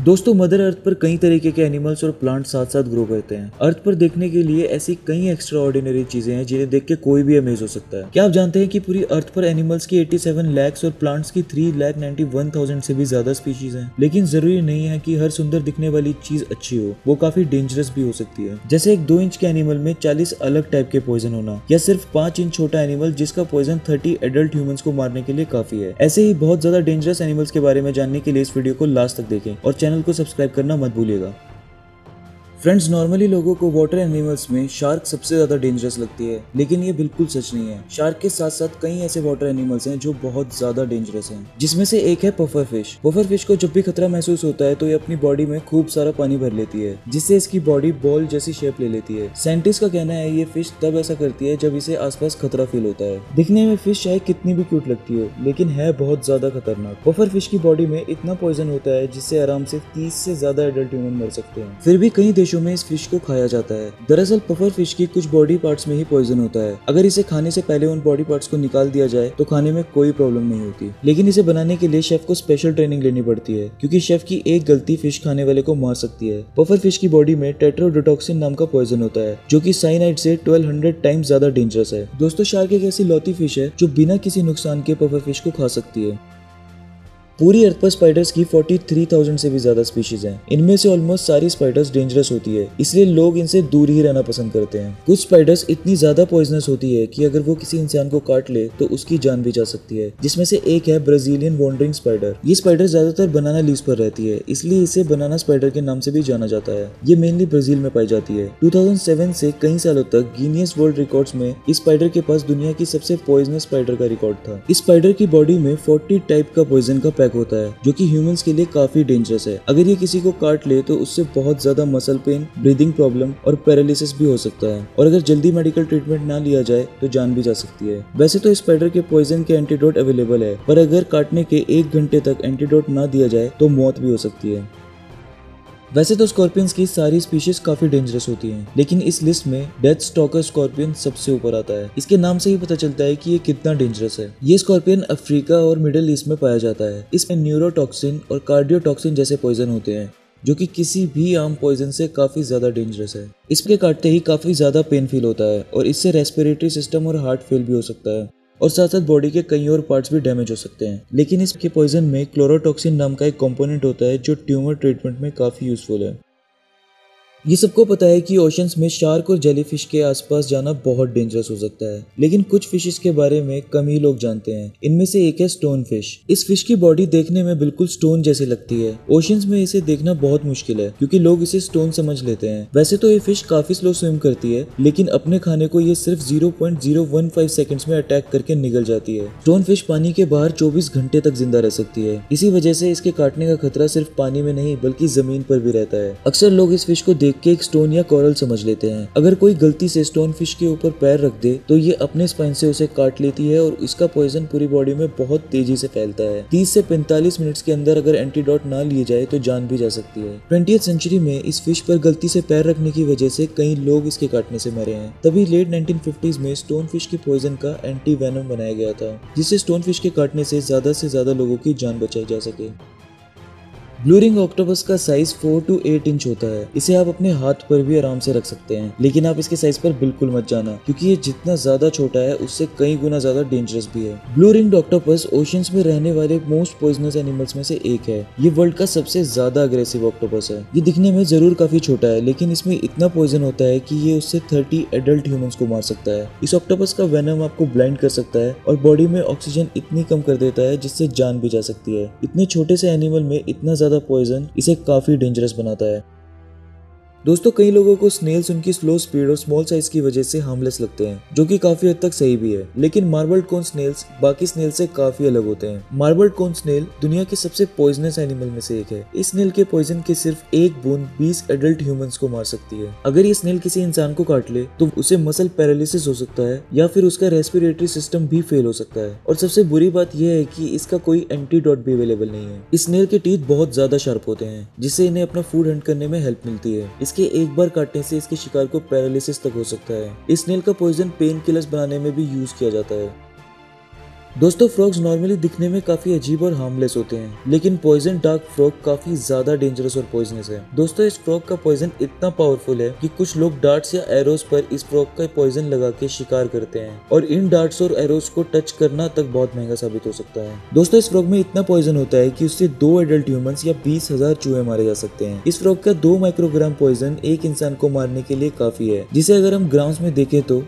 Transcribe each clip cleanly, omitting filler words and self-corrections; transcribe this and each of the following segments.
दोस्तों mother earth पर कई तरीके के एनिमल्स और प्लांट साथ साथ ग्रो करते हैं। अर्थ पर देखने के लिए ऐसी कई एक्स्ट्रा ऑर्डिनरी चीजें हैं जिन्हें देख के कोई भी अमेज हो सकता है। क्या आप जानते हैं कि पूरी अर्थ पर एनिमल्स की 87 लाख और प्लांट्स की 3,91,000 से भी ज्यादा स्पीशीज हैं। लेकिन जरूरी नहीं है कि हर सुंदर दिखने वाली चीज अच्छी हो, वो काफी डेंजरस भी हो सकती है। जैसे एक 2 इंच के एनिमल में 40 अलग टाइप के पॉइजन होना, या सिर्फ 5 इंच छोटा एनिमल जिसका पॉइजन 30 एडल्ट ह्यूमंस को मारने के लिए काफी है। ऐसे ही बहुत ज्यादा डेंजरस एनिमल्स के बारे में जानने के लिए इस वीडियो को लास्ट तक देखें और चैनल को सब्सक्राइब करना मत भूलिएगा। फ्रेंड्स, नॉर्मली लोगों को वाटर एनिमल्स में शार्क सबसे ज्यादा डेंजरस लगती है, लेकिन ये बिल्कुल सच नहीं है। शार्क के साथ साथ कई ऐसे वाटर एनिमल्स हैं जो बहुत ज्यादा डेंजरस हैं, जिसमें से एक है पफर फिश। पफर फिश को जब भी खतरा महसूस होता है तो ये अपनी बॉडी में खूब सारा पानी भर लेती है, जिससे इसकी बॉडी बॉल जैसी शेप ले लेती है। साइंटिस्ट का कहना है ये फिश तब ऐसा करती है जब इसे आसपास खतरा फील होता है। दिखने में फिश चाहे कितनी भी क्यूट लगती हो, लेकिन है बहुत ज्यादा खतरनाक। पफर फिश की बॉडी में इतना पॉइजन होता है जिससे आराम से 30 से ज्यादा एडल्ट ह्यूमन मर सकते हैं। फिर भी कई देशों में इस फिश को खाया जाता है। दरअसल पफर फिश की कुछ बॉडी पार्ट्स में ही पॉइजन होता है। अगर इसे खाने से पहले उन बॉडी पार्ट्स को निकाल दिया जाए तो खाने में कोई प्रॉब्लम नहीं होती, लेकिन इसे बनाने के लिए शेफ को स्पेशल ट्रेनिंग लेनी पड़ती है, क्योंकि शेफ की एक गलती फिश खाने वाले को मार सकती है। पफर फिश की बॉडी में टेट्रोडोटॉक्सिन नाम का पॉइजन होता है, जो कि साइनाइड से 1200 टाइम्स ज्यादा डेंजरस है। दोस्तों, शार्क एक ऐसी लौती फिश है जो बिना किसी नुकसान के पफर फिश को खा सकती है। पूरी अर्थ पर स्पाइडर्स की 43,000 से भी ज्यादा स्पीशीज हैं। इनमें से ऑलमोस्ट सारी स्पाइडर्स डेंजरस होती है, इसलिए लोग इनसे दूर ही रहना पसंद करते हैं। कुछ स्पाइडर्स इतनी ज्यादा पॉइजनस होती है कि अगर वो किसी इंसान को काट ले तो उसकी जान भी जा सकती है, जिसमें से एक है ब्राजीलियन वॉन्डरिंग स्पाइडर। ये स्पाइडर ज्यादातर बनाना लीव्स पर रहती है, इसलिए इसे बनाना स्पाइडर के नाम से भी जाना जाता है। ये मेनली ब्राजील में पाई जाती है। 2007 से कई सालों तक गिनीज वर्ल्ड रिकॉर्ड्स में इस स्पाइडर के पास दुनिया की सबसे पॉइजनस स्पाइडर का रिकॉर्ड था। इस स्पाइडर की बॉडी में 40 टाइप का पॉइजन का पैक होता है, जो कि ह्यूमंस के लिए काफी डेंजरस है। अगर ये किसी को काट ले तो उससे बहुत ज्यादा मसल पेन, ब्रीदिंग प्रॉब्लम और पैरालिसिस भी हो सकता है, और अगर जल्दी मेडिकल ट्रीटमेंट ना लिया जाए तो जान भी जा सकती है। वैसे तो इस स्पाइडर के पॉइजन के एंटीडोट अवेलेबल है, पर अगर काटने के 1 घंटे तक एंटीडोट ना दिया जाए तो मौत भी हो सकती है। वैसे तो स्कॉर्पियंस की सारी स्पीशीज काफी डेंजरस होती हैं, लेकिन इस लिस्ट में डेथ स्टॉकर स्कॉर्पियन सबसे ऊपर आता है। इसके नाम से ही पता चलता है कि ये कितना डेंजरस है। ये स्कॉर्पियन अफ्रीका और मिडिल ईस्ट में पाया जाता है। इसमें न्यूरोटॉक्सिन और कार्डियोटॉक्सिन जैसे पॉइजन होते हैं, जो कि किसी भी आम पॉइजन से काफी ज्यादा डेंजरस है। इसके काटते ही काफी ज्यादा पेन फील होता है, और इससे रेस्पिरेटरी सिस्टम और हार्ट फेल भी हो सकता है, और साथ साथ बॉडी के कई और पार्ट्स भी डैमेज हो सकते हैं। लेकिन इसके पॉइजन में क्लोरोटॉक्सिन नाम का एक कंपोनेंट होता है जो ट्यूमर ट्रीटमेंट में काफी यूजफुल है। ये सबको पता है कि ओशंस में शार्क और जेलीफिश के आसपास जाना बहुत डेंजरस हो सकता है, लेकिन कुछ फिशेस के बारे में कम ही लोग जानते हैं। इनमें से एक है स्टोन फिश। इस फिश की बॉडी देखने में बिल्कुल स्टोन जैसी लगती है। ओशंस में इसे देखना बहुत मुश्किल है, क्योंकि लोग इसे स्टोन समझ लेते हैं। वैसे तो ये फिश काफी स्लो स्विम करती है, लेकिन अपने खाने को ये सिर्फ 0.015 सेकंड्स में अटैक करके निगल जाती है। स्टोन फिश पानी के बाहर 24 घंटे तक जिंदा रह सकती है। इसी वजह से इसके काटने का खतरा सिर्फ पानी में नहीं बल्कि जमीन पर भी रहता है। अक्सर लोग इस फिश को देख के एक स्टोन या कोरल समझ लेते हैं। अगर कोई गलती से स्टोन फिश के ऊपर पैर रख दे तो ये अपने स्पाइन से उसे काट लेती है, और इसका पॉइजन पूरी बॉडी में बहुत तेजी से फैलता है। 30 से 45 मिनट्स के अंदर अगर एंटीडोट ना लिए जाए तो जान भी जा सकती है। 20th सेंचुरी में इस फिश पर गलती से पैर रखने की वजह से कई लोग इसके काटने से मरे हैं। तभी लेट 1950s में स्टोन फिश के पॉइजन का एंटी वेनम बनाया गया था, जिससे स्टोन फिश के काटने से ज्यादा लोगों की जान बचाई जा सके। ब्लू रिंग ऑक्टोपस का साइज 4 to 8 इंच होता है। इसे आप अपने हाथ पर भी आराम से रख सकते हैं, लेकिन आप इसके साइज पर बिल्कुल मत जाना, क्योंकि ये जितना ज्यादा छोटा है उससे कई गुना ज्यादा डेंजरस भी है। ब्लू रिंग ऑक्टोपस ओशंस में रहने वाले मोस्ट पॉइजनस एनिमल्स में से एक है। ये वर्ल्ड का सबसे ज्यादा अग्रेसिव ऑक्टोपस है। ये दिखने में जरूर काफी छोटा है, लेकिन इसमें इतना पॉइजन होता है कि ये उससे 30 एडल्ट ह्यूमंस को मार सकता है। इस ऑक्टोपस का वेनम आपको ब्लाइंड कर सकता है और बॉडी में ऑक्सीजन इतनी कम कर देता है जिससे जान भी जा सकती है। इतने छोटे से एनिमल में इतना ज्यादा पॉइजन इसे काफी डेंजरस बनाता है। दोस्तों, कई लोगों को स्नेल्स उनकी स्लो स्पीड और स्मॉल साइज की वजह से हार्मलेस लगते हैं, जो कि काफी हद तक सही भी है। लेकिन मार्बल्ड कोन स्नेल्स बाकी स्नेल से काफी अलग होते हैं। मार्बल्ड कोन स्नेल दुनिया के सबसे पॉइजनस एनिमल में से एक है। इस स्नेल के पॉइजन के सिर्फ एक बूंद 20 एडल्ट ह्यूमंस को मार सकती है। अगर ये स्नेल किसी इंसान को काट ले तो उसे मसल पैरालिसिस हो सकता है, या फिर उसका रेस्पिरेटरी सिस्टम भी फेल हो सकता है। और सबसे बुरी बात यह है कि इसका कोई एंटीडोट भी अवेलेबल नहीं है। इस स्नेल के टीथ बहुत ज्यादा शार्प होते हैं, जिससे इन्हें अपना फूड हंट करने में हेल्प मिलती है। इसके एक बार काटने से इसके शिकार को पैरालिसिस तक हो सकता है। इस स्नेल का पॉइजन पेन किलर्स बनाने में भी यूज किया जाता है। दोस्तों फ्रॉग्स नॉर्मली दिखने में काफी अजीब और हार्मलेस होते हैं, लेकिन पॉइजन डार्क फ्रॉग काफी ज्यादा डेंजरस और पॉइजनस है। दोस्तों इस फ्रॉग का पॉइजन इतना पावरफुल है कि कुछ लोग डार्ट्स या एरोस पर इस फ्रॉग का पॉइजन लगा के शिकार करते हैं और इन डार्ट्स और एरोस को टच करना तक बहुत महंगा साबित हो सकता है। दोस्तों इस फ्रॉग में इतना पॉइजन होता है कि उससे 2 एडल्ट ह्यूमंस या 20,000 चूहे मारे जा सकते हैं। इस फ्रॉग का 2 माइक्रोग्राम पॉइजन एक इंसान को मारने के लिए काफी है, जिसे अगर हम ग्राम्स में देखें तो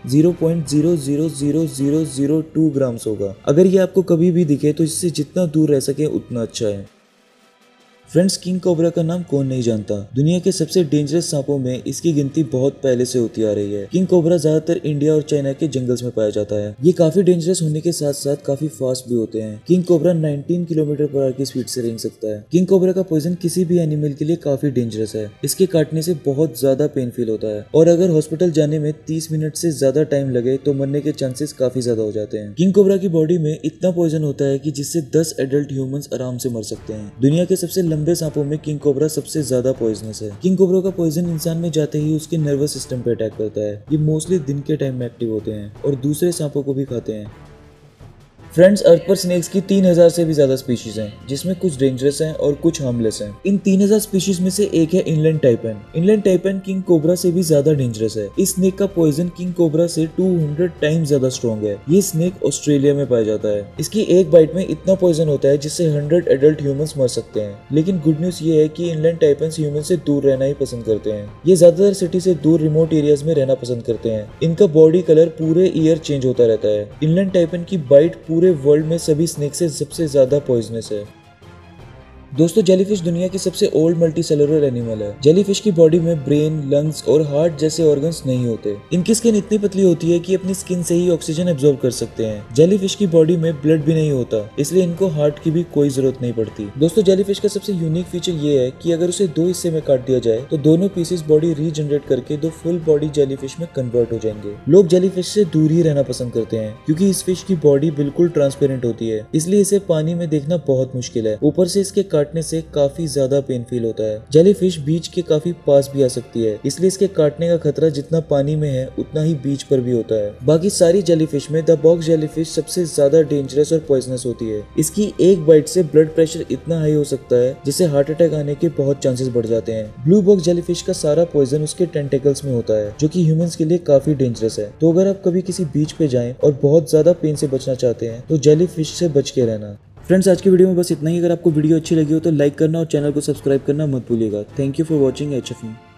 0.000002 ग्राम्स होगा। अगर ये आपको कभी भी दिखे तो इससे जितना दूर रह सके उतना अच्छा है। फ्रेंड्स किंग कोबरा का नाम कौन नहीं जानता। दुनिया के सबसे डेंजरस सांपों में इसकी गिनती बहुत पहले से होती आ रही है। किंग कोबरा ज्यादातर इंडिया और चाइना के जंगल्स में पाया जाता है। ये काफी डेंजरस होने के साथ साथ काफी फास्ट भी होते हैं। King cobra 19 kilometre per hour की स्पीड से रेंग सकता है। किंग कोबरा का पॉइजन किसी भी एनिमल के लिए काफी डेंजरस है। इसके काटने से बहुत ज्यादा पेन फील होता है और अगर हॉस्पिटल जाने में 30 मिनट से ज्यादा टाइम लगे तो मरने के चांसेस काफी ज्यादा हो जाते हैं। किंग कोबरा की बॉडी में इतना पॉइजन होता है कि जिससे 10 एडल्ट ह्यूमंस आराम से मर सकते हैं। दुनिया के सबसे लंबे सांपों में किंग कोबरा सबसे ज्यादा पॉइजनस है। किंग कोबरा का पॉइजन इंसान में जाते ही उसके नर्वस सिस्टम पे अटैक करता है। ये मोस्टली दिन के टाइम में एक्टिव होते हैं और दूसरे सांपों को भी खाते हैं। फ्रेंड्स अर्थ पर स्नेक्स की 3000 से भी ज्यादा स्पीशीज हैं, जिसमें कुछ डेंजरस हैं और कुछ हार्मलेस हैं। इन 3000 स्पीशीज में से एक है inland taipan. Inland taipan king cobra से भी ज्यादा डेंजरस है। इस स्नेक का पॉइजन किंग कोबरा से 200 टाइम्स ज्यादा स्ट्रॉन्ग है। ये स्नेक ऑस्ट्रेलिया में पाया जाता है। इसकी एक बाइट में इतना पॉइजन होता है जिससे 100 एडल्ट ह्यूमंस मर सकते हैं। लेकिन गुड न्यूज ये है कि इनलैंड टाइपन ह्यूमन से दूर रहना ही पसंद करते हैं। ये ज्यादातर सिटी से दूर रिमोट एरियाज में रहना पसंद करते हैं। इनका बॉडी कलर पूरे ईयर चेंज होता रहता है। इनलैंड टाइपन की बाइट पूरे वर्ल्ड में सभी स्नेक से सबसे ज्यादा पॉइजनस है। दोस्तों जेलीफिश दुनिया की सबसे ओल्ड मल्टी सेलुलर एनिमल है। जेलीफिश की बॉडी में ब्रेन, लंग्स और हार्ट जैसे ऑर्गन्स नहीं होते। इनकी स्किन इतनी पतली होती है कि अपनी स्किन से ही ऑक्सीजन एब्जॉर्ब कर सकते हैं। जेलीफिश की बॉडी में ब्लड भी नहीं होता, इसलिए इनको हार्ट की भी कोई जरूरत नहीं पड़ती। दोस्तों जेलीफिश का सबसे यूनिक फीचर ये है कि अगर उसे 2 हिस्से में काट दिया जाए तो दोनों पीसेस बॉडी रीजनरेट करके 2 फुल बॉडी जेलीफिश में कन्वर्ट हो जाएंगे। लोग जेलीफिश से दूर ही रहना पसंद करते हैं क्योंकि इस फिश की बॉडी बिल्कुल ट्रांसपेरेंट होती है, इसलिए इसे पानी में देखना बहुत मुश्किल है। ऊपर से इसके काटने से काफी ज्यादा पेन फील होता है। जेलीफिश बीच के काफी पास भी आ सकती है, इसलिए इसके काटने का खतरा जितना पानी में है उतना ही बीच पर भी होता है। बाकी सारी जेलीफिश में द बॉक्स जेलीफिश सबसे ज्यादा डेंजरस और पॉइजनस होती है। इसकी एक बाइट से ब्लड प्रेशर इतना हाई हो सकता है जिससे हार्ट अटैक आने के बहुत चांसेस बढ़ जाते हैं। ब्लू बॉक्स जेलीफिश का सारा पॉइजन उसके टेंटेकल्स में होता है, जो कि ह्यूमंस के लिए काफी डेंजरस है। तो अगर आप कभी किसी बीच पे जाएं और बहुत ज्यादा पेन से बचना चाहते हैं तो जेलीफिश से बच के रहना। फ्रेंड्स आज की वीडियो में बस इतना ही। अगर आपको वीडियो अच्छी लगी हो तो लाइक करना और चैनल को सब्सक्राइब करना मत भूलिएगा। Thank you for watching HF में।